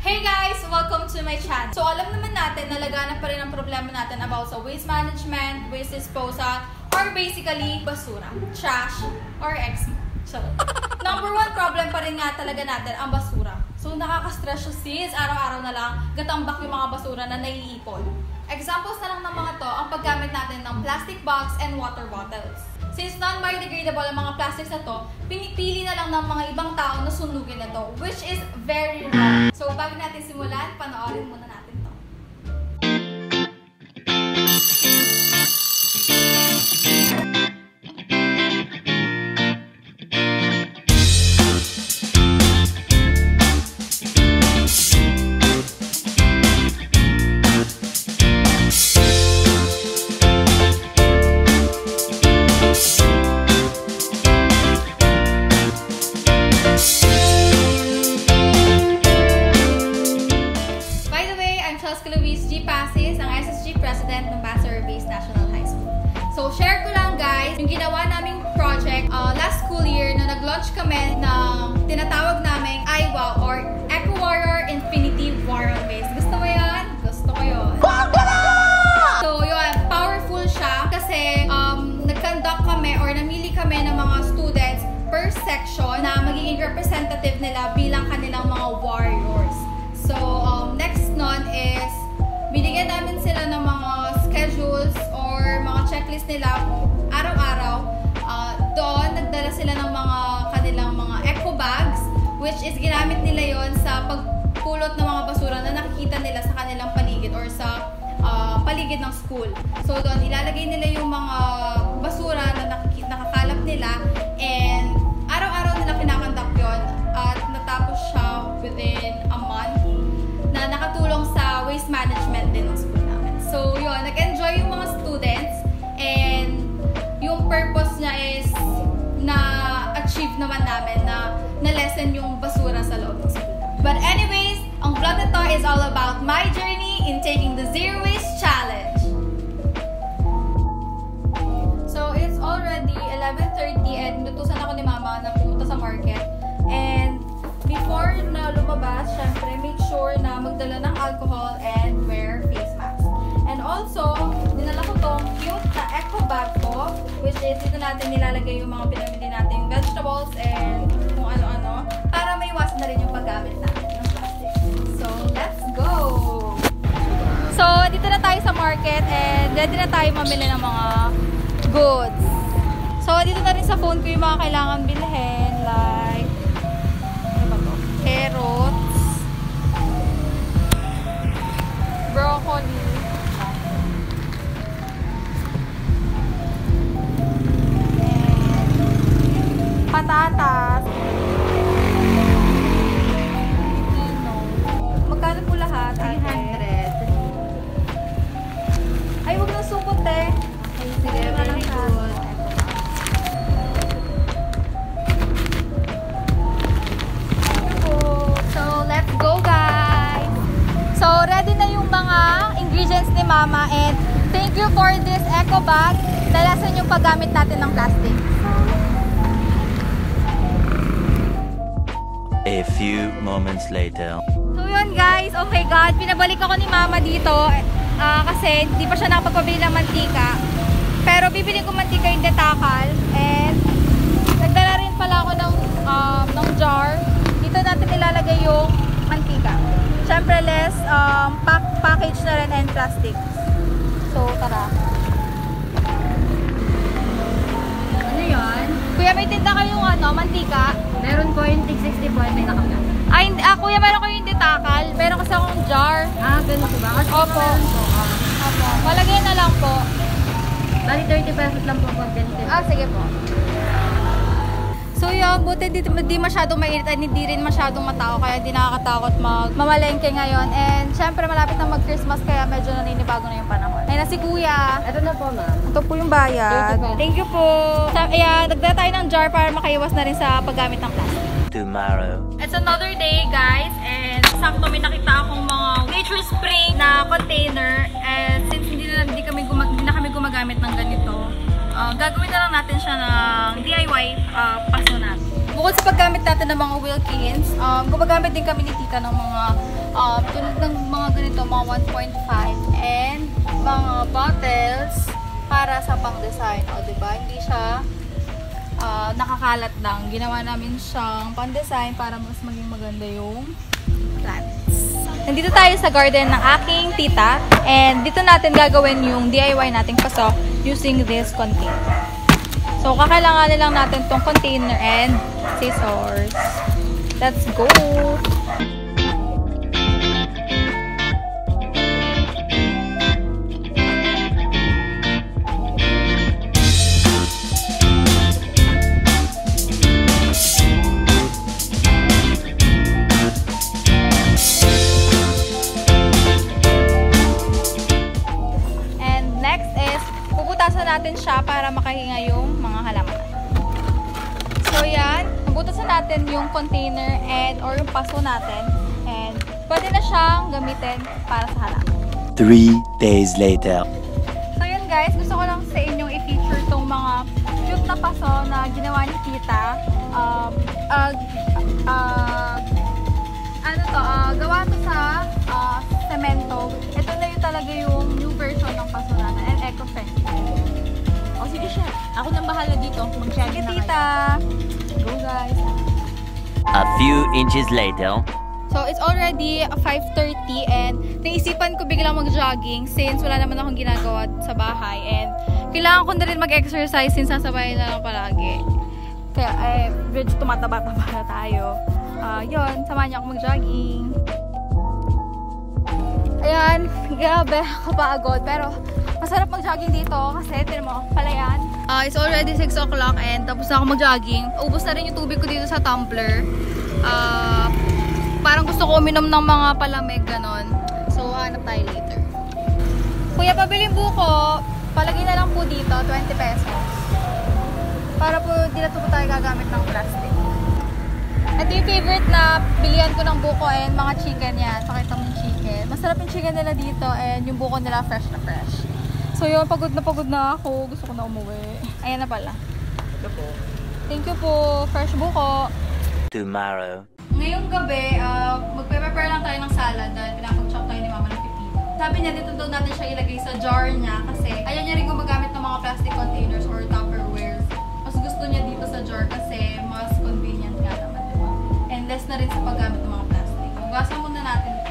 Hey guys! Welcome to my channel. So alam naman natin na laganap pa rin ang problema natin about sa waste management, waste disposal, or basically basura, trash, or exmo. So, number one problem pa rin nga talaga natin ang basura. So nakaka-stress siya sis, araw-araw na lang gatambak yung mga basura na naiipon. Examples na lang ng mga to ang paggamit natin ng plastic bags and water bottles. Since non-biodegradable ang mga plastics na to, pinipili na lang ng mga ibang tao na sunugin na to, which is very wrong. So bago natin simulan, panoorin muna natin to. President ng Bassar Base National High School. So, share ko lang guys, yung ginawa naming project last school year na nag-launch kami ng tinatawag naming IWA or Eco Warrior Infinity Warrior Base. Gusto mo yan? Gusto ko yun. So, yun, powerful siya kasi nag-conduct kami or namili kami ng mga students per section na magiging representative nila bilang kanilang mga warriors. So, next nun is binigyan namin sila ng mga schedules or mga checklist nila araw-araw. Doon, nagdala sila ng mga kanilang mga eco bags, which is ginamit nila yon sa pagpulot ng mga basura na nakikita nila sa kanilang paligid or sa paligid ng school. So doon, ilalagay nila yung mga basura na nakakalap nila and araw-araw nila kinakonduct yon at natapos siya within a month na nakatulong sa waste management din ng school namin. So, yun, nag-enjoy yung mga students and yung purpose niya is na-achieve naman namin na na-lessen yung basura sa loob ng school. But anyways, ang vlog na to is all about my journey in taking the Zero Waste Challenge. So, it's already 11:30 and nutusan ako ni Mama na pumunta sa market. And before na lumabas, syempre, make sure na magdala ng alcohol and wear face mask. And also, dinala ko tong cute na eco bag ko, which is dito natin nilalagay yung mga pinamili nating vegetables and kung ano-ano, para maiwasan na rin yung paggamit natin ng plastic. So, let's go! So, dito na tayo sa market and ready na tayo mamili ng mga goods. So, dito na rin sa phone ko yung mga kailangan bilhin, like carrots, broccoli, and patatas, pipino. Magkano po lahat? 300. Ay, huwag nang supot eh. Okay, sige, very good. So, ready na yung mga ingredients ni Mama and thank you for this eco bag. Dalasan yung paggamit natin ng plastic. A few moments later. So yun guys, oh my god, pinabalik ako ni Mama dito kasi di pa siya nakapagpabili ng mantika. Pero bibili ko mantika yung detakal and nagdala rin pala ako ng jar. Dito natin ilalagay yung mantika. Siyempre less package na rin and plastic. So tara. Ano yan? Kuya, may tinda kayong mantika? Meron po yung tig 60 po may nakapla. Ay, kuya, meron ko yung detakal. Meron kasi akong jar. Ganun po ba? Kasi opo. Opo. Malagay na lang po. Bali 30 pesos lang po pag ganito. Sige po. So yun, buti di masyadong mainit at hindi rin masyadong matao kaya hindi nakakatakot mamalengke ngayon. And syempre malapit na mag-Christmas kaya medyo naninibago na yung panahon. Ay na si Kuya. Ito na po, ma'am. Ito po yung bayad. Thank you po. Ayan, nagdala tayo ng jar para makaiwas na rin sa paggamit ng plastic. Tomorrow. It's another day guys and sakto may nakita akong mga Nature Spring na container and since hindi na kami gumagamit ng ganito, gagawin na lang natin siya ng DIY paso natin. Bukod sa paggamit natin ng mga Wilkins, gumagamit din kami ni Tita ng mga tulad ng mga ganito, mga 1.5 and mga bottles para sa pang-design. O, diba? Hindi siya nakakalat lang. Ginawa namin siyang pang-design para mas maging maganda yung plants. Nandito tayo sa garden ng aking tita and dito natin gagawin yung DIY nating paso using this container. So, kakailanganin lang natin tong container and scissors. Let's go! Natin siya para makahinga yung mga halaman. So yan, nabutasan natin yung container and or yung paso natin and pwede na siyang gamitin para sa halaman. 3 days later. So yun guys, gusto ko lang sa inyong i-feature tong mga cute na paso na ginawa ni Tita. Gawa to sa semento. Ito na yung talaga yung new version ng paso natin and eco-friendly. O sige siya, ako nang bahala dito. Sige Tita! Go guys! A few inches later. So it's already 5:30 and naisipan ko biglang mag-jogging since wala naman akong ginagawa sa bahay and kailangan ko na rin mag-exercise since sasabayan na lang palagi. Kaya medyo tumataba-taba na tayo. Yun, samahan niyo ako mag-jogging. Ayan, grabe, kapagod pero masarap mag-jogging dito kasi tinan mo, palayan. It's already 6 o'clock and tapos na ako mag-jogging. Ubus na rin yung tubig ko dito sa tumbler. Parang gusto ko uminom ng mga palamig, ganon. So, hanap tayo later. Kuya, pabiling buko. Palagay na lang po dito, 20 pesos. Para po, di na po tayo gagamit ng plastic. Ito yung favorite na bilihan ko ng buko and mga chicken yan. Pakita mo yung chicken. Masarap yung chicken nila dito and yung buko nila fresh na fresh. So yun, pagod na ako. Gusto ko na umuwi. Ayan na pala. Thank you po. Fresh buko. Tomorrow. Ngayong gabi, magpe-prepare lang tayo ng salad dahil pinapag-chop tayo ni Mama ng pipino. Sabi niya, dito daw natin siya ilagay sa jar niya kasi ayaw niya rin gumagamit ng mga plastic containers or Tupperware. Mas gusto niya dito sa jar kasi mas convenient nga naman, diba? And less na rin sa paggamit ng mga plastic. Hugasan muna natin ito.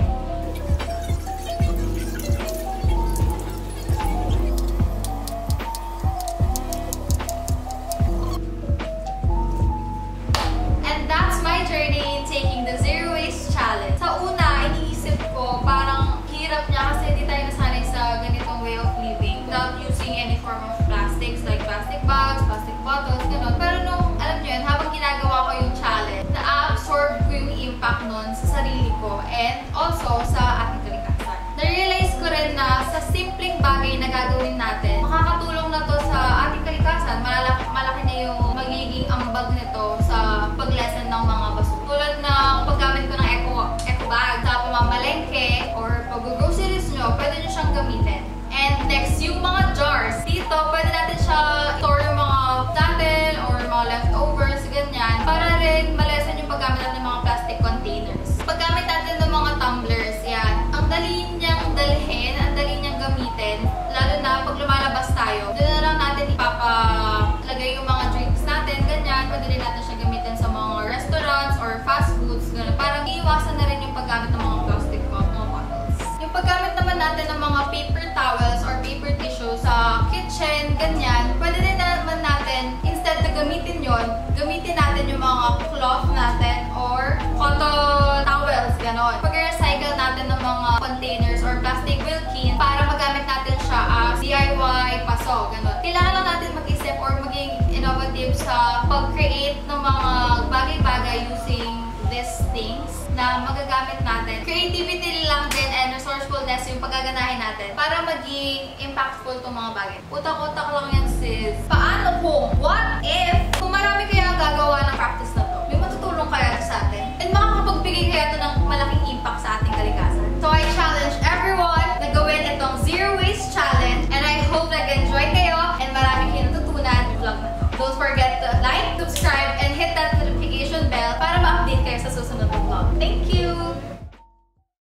And also sa ating kalikasan. Na-realize ko rin na sa simpleng bagay na gagawin natin, makakatulong na to sa ating kalikasan. Malaki na yung magiging ambag nito sa pag-lessen ng mga basura. Tulad ng paggamit ko ng eco bag sa pamamalengke or pag-groceries nyo, pwede nyo siyang gamitin. And next, yung mga jars. Dito, pwede natin siya store yung mga sample or mga leftovers, ganyan. Para rin ma-lessen yung paggamit natin ng mga plastic containers. Paggamit natin ng mga tumblers, yan. Ang dali niyang dalhin, ang dali niyang gamitin. Lalo na pag lumalabas tayo, doon na lang natin ipapalagay yung mga drinks natin, ganyan. Pwede rin natin siya gamitin sa mga restaurants or fast foods, gano'n. Parang iiwasan na rin yung paggamit ng mga plastic mga bottles. Yung paggamit naman natin ng mga paper towels or paper tissue sa kitchen, ganyan. Pwede din naman natin, instead na gamitin yon, gamitin natin yung mga cloth natin or cotton towels, gano'n. Pag-recycle natin ng mga containers or plastic Wilkins para magamit natin siya as DIY paso, gano'n. Kailangan lang natin mag-isip or maging innovative sa pag-create ng mga bagay-bagay using these things na magagamit natin. Creativity lang din and resourcefulness yung paggaganahin natin para maging impactful itong mga bagay. Utak-utak lang yan, sis. Paano kung? What if? Kung marami kaya gagawa ng practice na to, may matutulong kaya sa atin? And makakapagbigay kaya to